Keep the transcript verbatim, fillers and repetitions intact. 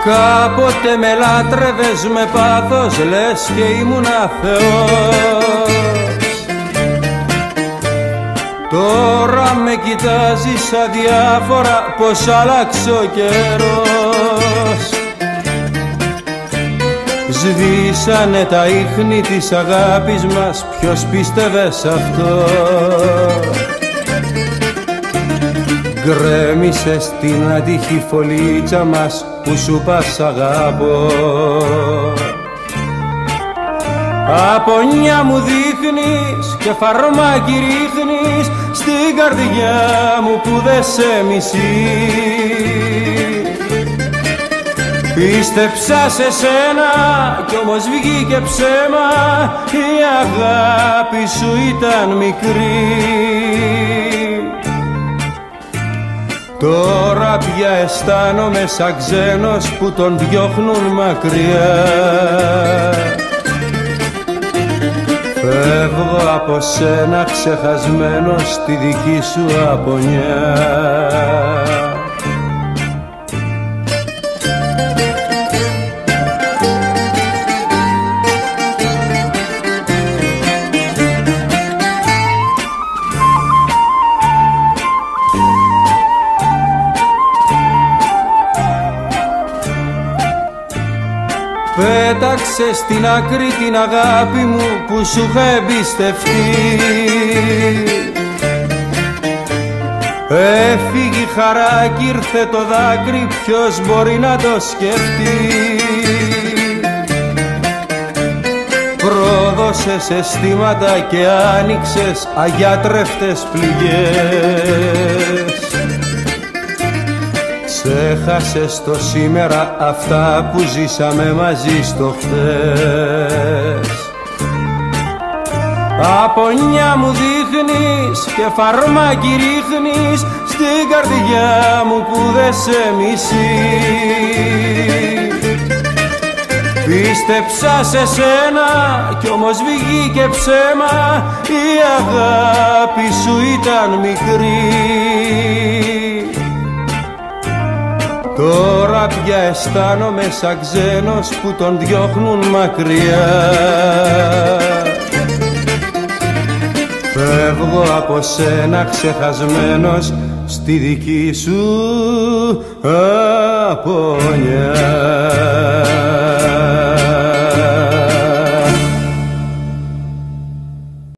Κάποτε με λάτρευες με πάθος, λες και ήμουνα Θεός. Τώρα με κοιτάζεις αδιάφορα πως άλλαξε ο καιρός. Σβήσανε τα ίχνη της αγάπης μας, ποιος πίστευε σ' αυτό. Γκρέμισες την ατυχή φωλίτσα μας που σου πας αγάπω. Απονιά μου δείχνεις και φαρμάκι ρίχνεις στην καρδιά μου που δε σε μισεί. Πίστεψα σε σένα κι όμως βγήκε ψέμα, η αγάπη σου ήταν μικρή. Τώρα πια αισθάνομαι σαν ξένος που τον διώχνουν μακριά. Φεύγω από σένα ξεχασμένος στη δική σου απονιά. Πέταξε στην άκρη την αγάπη μου που σου είχα εμπιστευτεί. Έφυγε η χαρά κι ήρθε το δάκρυ, ποιος μπορεί να το σκεφτεί. Πρόδωσες αισθήματα και άνοιξες αγιάτρευτες πληγές. Ξέχασες το σήμερα αυτά που ζήσαμε μαζί στο χθες. Απονιά μου δείχνεις και φαρμάκι ρίχνεις στην καρδιά μου που δε σε μισεί. Πίστεψα σε σένα κι όμως βγήκε ψέμα, η αγάπη σου ήταν μικρή. Τώρα πια αισθάνομαι σαν ξένος που τον διώχνουν μακριά. Φεύγω από σένα ξεχασμένος στη δική σου απονιά.